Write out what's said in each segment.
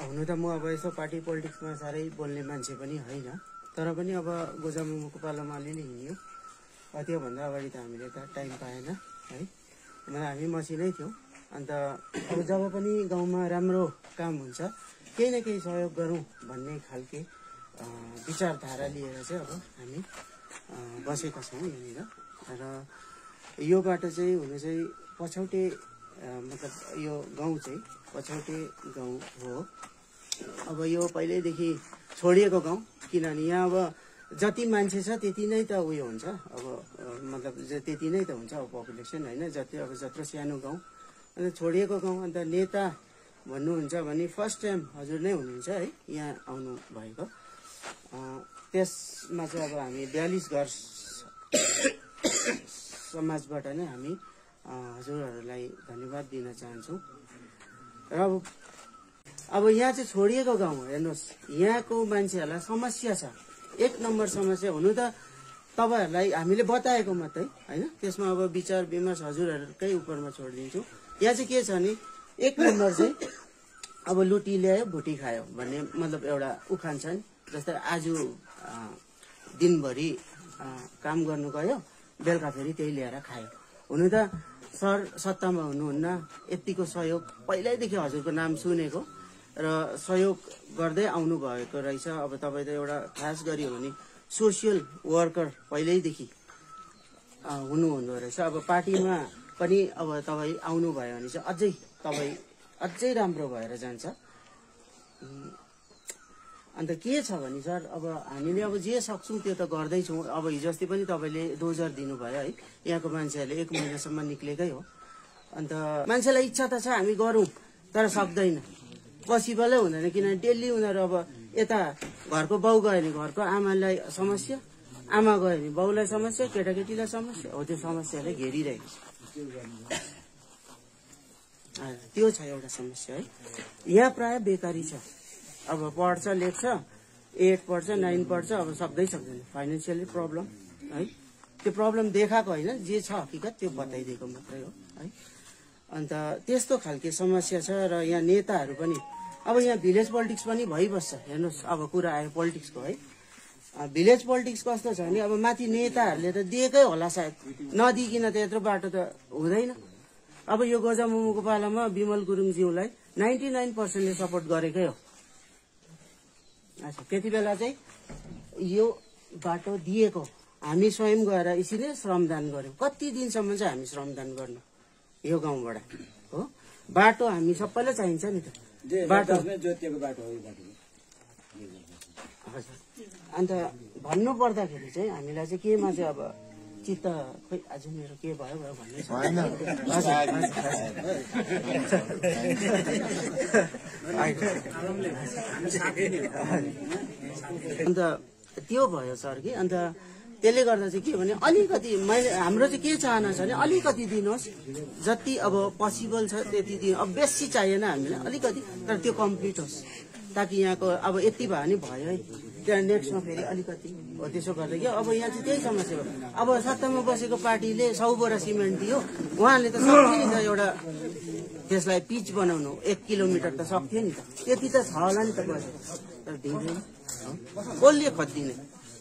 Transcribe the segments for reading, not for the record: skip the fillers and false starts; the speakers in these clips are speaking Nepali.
हुनु त म अब यसो पार्टी पोलिटिक्समा साह्रै बोल्ने मान्छे पनि होइन, तर पनि अब गोजामुमोको पालोमा अलिअलि हिँड्यो। त्योभन्दा अगाडि त हामीले त टाइम पाएन है, हामी मसिनै थियौँ। अन्त अब जब पनि गाउँमा राम्रो काम हुन्छ केही न केही सहयोग गरौँ भन्ने खालके विचारधारा लिएर चाहिँ अब हामी बसेका छौँ यहाँनिर। र यो बाटो चाहिँ हुनु चाहिँ पछौटे, मतलब यो गाउँ चाहिँ पछौटे गाउँ हो। अब यो पहिल्यैदेखि छोडिएको गाउँ, किनभने यहाँ अब जति मान्छे छ त्यति नै त उयो हुन्छ, अब मतलब त्यति नै त हुन्छ अब पपुलेसन होइन, जति अब जत्रो सानो गाउँ। अन्त छोडिएको गाउँ, अन्त नेता भन्नुहुन्छ भने फर्स्ट टाइम हजुर नै हुनुहुन्छ है यहाँ आउनु भएको। त्यसमा चाहिँ अब हामी 42 घर समाजबाट नै हामी हजुरहरूलाई धन्यवाद दिन चाहन्छौँ। र अब यहाँ चाहिँ छोडिएको गाउँ हो, हेर्नुहोस् यहाँको मान्छेहरूलाई समस्या छ, 1 नम्बर समस्या। हुनु त तपाईँहरूलाई हामीले बताएको मात्रै होइन, त्यसमा अब विचार विमर्श हजुरहरूकै उपरमा छोडिदिन्छु। यहाँ चाहिँ के छ भने 1 नम्बर चाहिँ अब लुटी ल्यायो भुटी खायो भन्ने मतलब एउटा उखान छ नि। जस्तै आज दिनभरि काम गर्नु गयो, बेलुका फेरि त्यही ल्याएर खायो। हुनु त सर सत्तामा हुनुहुन्न, यतिको सहयोग पहिल्यैदेखि हजुरको नाम सुनेको र सहयोग गर्दै आउनु भएको रहेछ। अब तपाईँ त एउटा खास गरी हो भने सोसियल वर्कर पहिल्यैदेखि हुनुहुँदो रहेछ। अब पार्टीमा पनि अब तपाईँ आउनुभयो भने चाहिँ तपाईँ अझै राम्रो भएर जान्छ। अन्त के छ भने सर, अब हामीले अब जे सक्छौँ त्यो त गर्दैछौँ। अब हिजो अस्ति पनि तपाईँले डोजर दिनुभयो है, यहाँको मान्छेहरूले 1 महिनासम्म निक्लेकै हो। अन्त मान्छेलाई इच्छा त छ हामी गरौँ, तर सक्दैन, पोसिबलै हुँदैन। किनभने डेली उनीहरू अब यता घरको बाउ गयो भने घरको आमालाई समस्या, आमा गयो भने बाउलाई समस्या, केटाकेटीलाई समस्या हो, त्यो समस्याले घेरिरहेको छ। त्यो छ एउटा समस्या है। यहाँ प्राय बेकारी छ, अब पढ्छ लेख्छ, 8 पढ्छ 9 पढ्छ, अब सक्दैन, फाइनेन्सियली प्रब्लम है। त्यो प्रब्लम देखाएको होइन, जे छ हकिकत त्यो बताइदिएको मात्रै हो है। अन्त त्यस्तो खालके समस्या छ। र यहाँ नेताहरू पनि अब यहाँ भिलेज पोलिटिक्स पनि भइबस्छ। हेर्नुहोस् अब कुरा आयो पोलिटिक्सको है, भिलेज पोलिटिक्स कस्तो छ भने अब माथि नेताहरूले त दिएकै होला सायद, नदिकिन त यत्रो बाटो त हुँदैन। अब यो गोजामुमोको पालामा विमल गुरुङज्यूलाई 99%ले सपोर्ट गरेकै हो। अच्छा, त्यति बेला चाहिँ यो बाटो दिएको हामी स्वयं गएर यसरी श्रमदान गऱ्यौँ। कति दिनसम्म चाहिँ हामी श्रमदान गर्नु यो गाउँबाट हो। बाटो हामी सबैलाई चाहिन्छ नि त, बाटो जोतिएको बाटो हो यो बाटो। हजुर, अन्त भन्नु पर्दाखेरि चाहिँ हामीलाई चाहिँ केमा चाहिँ अब चित्त खोइ आज मेरो के भयो भन्ने छ। अन्त त्यो भयो सर कि, अन्त त्यसले गर्दा चाहिँ के भने अलिकति मैले हाम्रो चाहिँ के चाहना छ भने अलिकति दिनुहोस्, जति अब पोसिबल छ त्यति दिनु। अब बेसी चाहिएन हामीलाई, अलिकति, तर त्यो कम्प्लिट होस्, ताकि यहाँको अब यति भयो भने भयो है, त्यहाँ नेक्स्टमा फेरि अलिकति हो। त्यसो गर्दा क्या अब यहाँ चाहिँ त्यही समस्या हो। अब सत्तामा बसेको पार्टीले 100 बोरा सिमेन्ट दियो, उहाँले त सक्थ्यो नि त एउटा त्यसलाई पिच बनाउनु, 1 किलोमिटर त सक्थ्यो नि त, त्यति त छ होला नि त बसेको, तर दिँदैन। कसले खोजिदिने,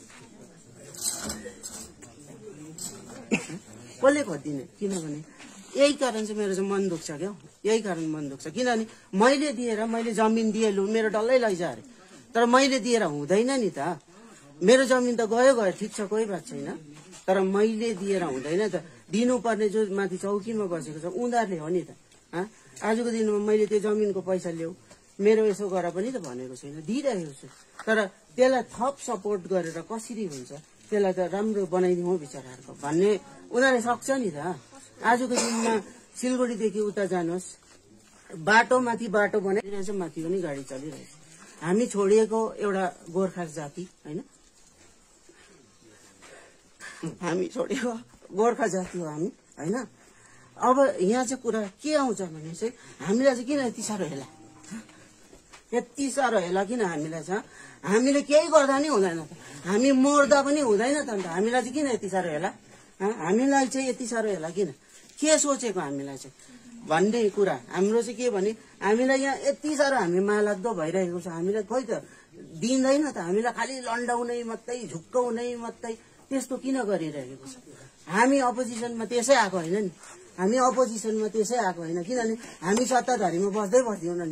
कसले खोजिदिने? किनभने यही कारण चाहिँ मेरो चाहिँ मन दुख्छ क्या, यही कारण मन दुख्छ। किनभने मैले दिएर मैले जमिन दिएँ, लु मेरो डल्लै लैजा अरे, तर मैले दिएर हुँदैन नि त। मेरो जमिन त गयो ठिक छ, कोही बात छैन, तर मैले दिएर हुँदैन त। दिनुपर्ने जो माथि चौकीमा बसेको छ उनीहरूले हो नि त। आजको दिनमा मैले त्यो जमिनको पैसा ल्याऊ, मेरो यसो गर पनि त भनेको छैन, दिइरहेको छु। तर त्यसलाई थप सपोर्ट गरेर कसरी हुन्छ, त्यसलाई त राम्रो बनाइदिउँ बिचराहरूको भन्ने उनीहरूले सक्छ नि त। आजको दिनमा सिलगढीदेखि उता जानुहोस्, बाटोमाथि बाटो बनाइरहेछ, माथि पनि गाडी चलिरहेछ। हामी छोडिएको एउटा गोर्खा जाति होइन, हामी छोडेको गोर्खा जाति हो हामी होइन। अब यहाँ चाहिँ कुरा के आउँछ भने चाहिँ हामीलाई चाहिँ किन यति साह्रो हेला, यति साह्रो हेला किन हामीलाई छ? हामीले केही गर्दा नि हुँदैन त, हामी मर्दा पनि हुँदैन त, अन्त हामीलाई चाहिँ किन यति साह्रो हेला? हामीलाई चाहिँ यति साह्रो हेला किन? के सोचेको हामीलाई चाहिँ भन्ने कुरा हाम्रो चाहिँ के भने हामीलाई यहाँ यति साह्रो हामी मायालाग्दो भइरहेको छ, हामीलाई खोइ त दिँदैन त, हामीलाई खालि लन्डाउने मात्रै, झुक्काउने मात्रै, त्यस्तो किन गरिरहेको छ? हामी अपोजिसनमा त्यसै आएको होइन नि, हामी अपोजिसनमा त्यसै आएको होइन, किनभने हामी सत्ताधारीमा बस्दै बस्दैनौँ नि।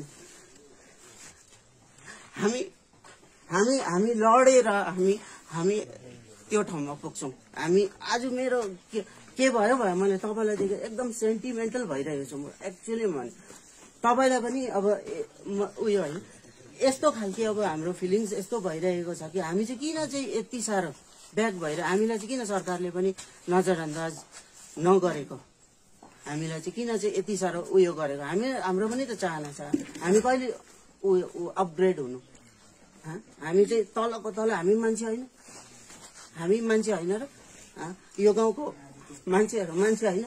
हामी हामी हामी लडेर हामी त्यो ठाउँमा पुग्छौँ। हामी आज मेरो के भयो मैले तपाईँलाई देखेर एकदम सेन्टिमेन्टल भइरहेको छु म एक्चुअली। भने तपाईँलाई पनि अब उयो होइन, यस्तो खालके अब हाम्रो फिलिङ्स यस्तो भइरहेको छ कि हामी चाहिँ किन चाहिँ यति साह्रो ब्याक भएर, हामीलाई चाहिँ किन सरकारले पनि नजरअन्दाज नगरेको, हामीलाई चाहिँ किन चाहिँ यति साह्रो उयो गरेको। हाम्रो पनि त चाहना छ, हामी कहिले अपग्रेड हुनु। हामी चाहिँ तलको तल, हामी मान्छे होइन, हामी मान्छे होइन र यो गाउँको मान्छेहरू मान्छे होइन।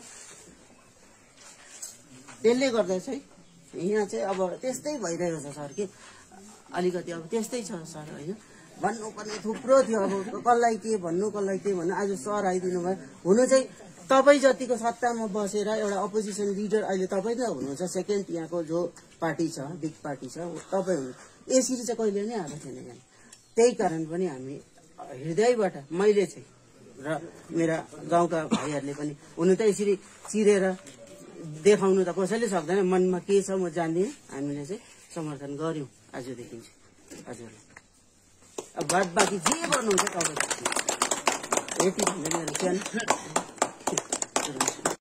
त्यसले गर्दा चाहिँ यहाँ चाहिँ अब त्यस्तै भइरहेको छ सर कि अलिकति अब त्यस्तै छ सर होइन। भन्नुपर्ने थुप्रो थियो, अब कसलाई के भन्नु कसलाई के भन्नु। आज सर आइदिनु भयो। हुनु चाहिँ तपाईँ जतिको सत्तामा बसेर एउटा अपोजिसन लिडर अहिले तपाईँ त हुनुहुन्छ, सेकेन्ड यहाँको जो पार्टी छ, बिग पार्टी छ, तपाईँ हुनु। यसरी चाहिँ कहिले नै आएको थिएन यहाँ। त्यही कारण पनि हामी हृदयबाट, मैले चाहिँ र मेरा गाउँका भाइहरूले पनि, हुनु त यसरी चिरेर देखाउनु त कसैले सक्दैन, मनमा के छ म जान्दिनँ। हामीले चाहिँ समर्थन गऱ्यौँ आजदेखि चाहिँ हजुरलाई। अब बाद बाँकी जे गर्नुहुन्छ तपाईँ यति भन्दै मेरो सानो